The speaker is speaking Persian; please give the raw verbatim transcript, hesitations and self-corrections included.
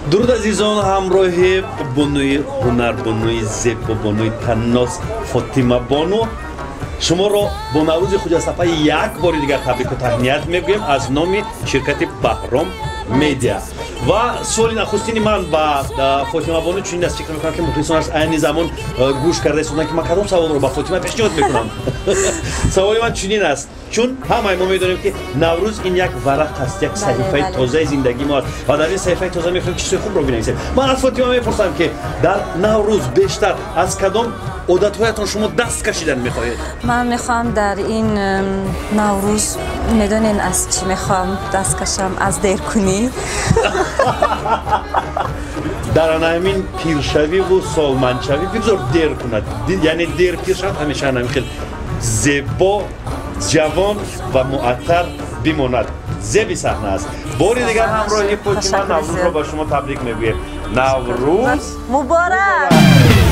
درود عزیزان، همراه بانوی هنر، بانوی زیبا، بانوی تناس فاطمه بانو شما را با نوروز خجسته یک بار دیگر تبریک و تهنیت میگویم از نام شرکت بهرام مدیا. و سوالی نخستین من با فاطمه بانو چون دست فکر میکنم که مخلصان از این زمان گوش کرده سودن که من کدام سوال رو با فاطمه پیشنهاد میکنم. سوالی من چنین است، چون همه ما میدونیم که نوروز این یک ورق است، یک صحیفه تازه زندگی ما و در این صحیفه تازه میخوایم که چیز خوب رو بنویسیم. من از فاطمه میپرسم که در نوروز بیشتر از کدام عادت‌هایتان شما دست کشیدن میخواهید؟ من میخوام در این نوروز میدونین از چی میخوام دست کشم؟ از دیرکنی. در همین پیرشوی و سالمندشوی بگذار دیر کند، یعنی دیر پیر شد همیشه همین خیلی زیبا، جوان و معطر بماند. زیبی صحنه است. باری دیگر همراهی فاطمه نوروز رو با شما تبریک میگویم. نوروز مبارک.